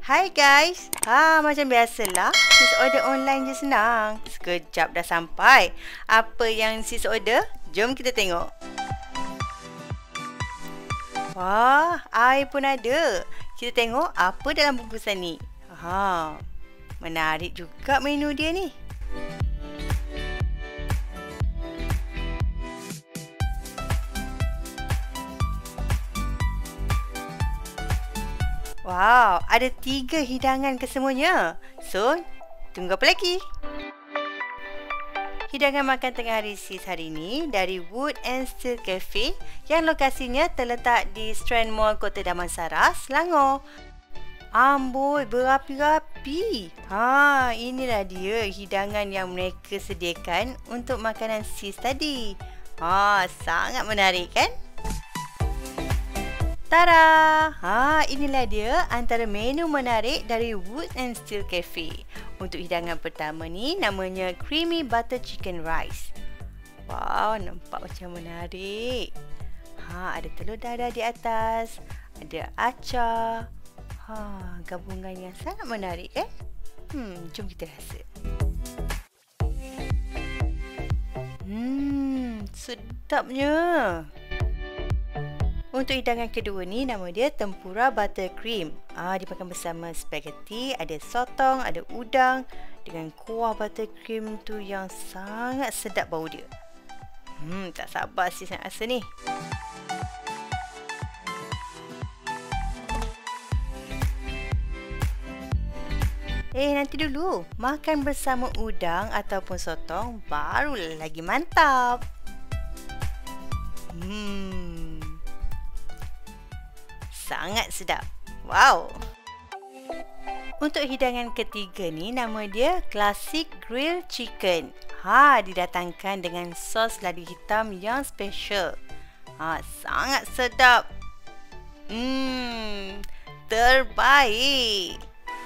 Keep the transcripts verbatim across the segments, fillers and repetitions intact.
Hai guys, ha, macam biasalah, sis order online je senang. Sekejap dah sampai. Apa yang sis order? Jom kita tengok. Wah, air pun ada. Kita tengok apa dalam bungkusan ni. Ha, menarik juga menu dia ni. Wow, ada tiga hidangan kesemuanya. So, tunggu apa lagi? Hidangan makan tengah hari sis hari ini dari Wood and Steel Cafe yang lokasinya terletak di Strand Mall, Kota Damansara, Selangor. Amboi, berapi-rapi. Ha, inilah dia hidangan yang mereka sediakan untuk makanan sis tadi. Ha, sangat menarik kan? Tada! Ha, inilah dia antara menu menarik dari Wood and Steel Cafe. Untuk hidangan pertama ni namanya Creamy Butter Chicken Rice. Wow, nampak macam menarik. Ha, ada telur dadah di atas, ada acar. Ha, gabungan yang sangat menarik eh. Hmm, jom kita rasa. Hmm, sedapnya. Untuk hidangan kedua ni nama dia tempura butter cream. Ah, dimakan bersama spaghetti, ada sotong, ada udang dengan kuah butter cream tu yang sangat sedap bau dia. Hmm, tak sabar sis nak rasa ni. Eh, nanti dulu. Makan bersama udang ataupun sotong baru lagi mantap. Hmm. Sangat sedap. Wow. Untuk hidangan ketiga ni nama dia Classic Grilled Chicken. Ha, didatangkan dengan sos ladi hitam yang special. Ha, sangat sedap. Hmm, terbaik.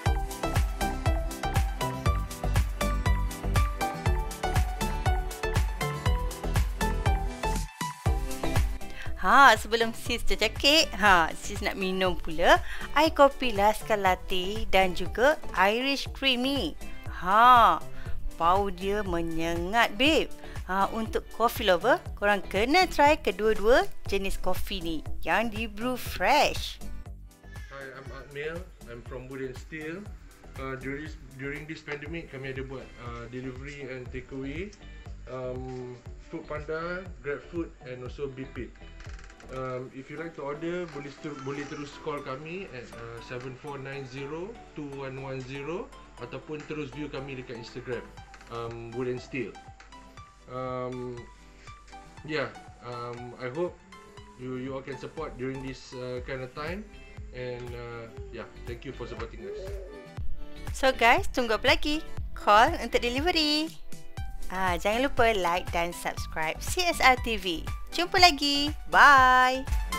Ha, sebelum sis tercakik, ha, sis nak minum pula air kopi Laska Latte dan juga Irish Creamy. Ha, bau dia menyengat babe. Ha, untuk coffee lover, korang kena try kedua-dua jenis kopi ni yang di brew fresh. Hi, I'm Akmil. I'm from Wood and Steel. Uh, during, during this pandemic, kami ada buat uh, delivery and takeaway. Um, Food Panda, GrabFood and also Bipit. Um, if you like to order, boleh ter boleh terus call kami at uh, seven four nine zero two one one zero ataupun terus view kami dekat Instagram um, Wood and Steel. Um, yeah, um, I hope you you all can support during this uh, kind of time and uh, yeah, thank you for supporting us. So guys, tunggu apa lagi? Call untuk delivery. Ah, jangan lupa like dan subscribe C S R T V. Jumpa lagi. Bye.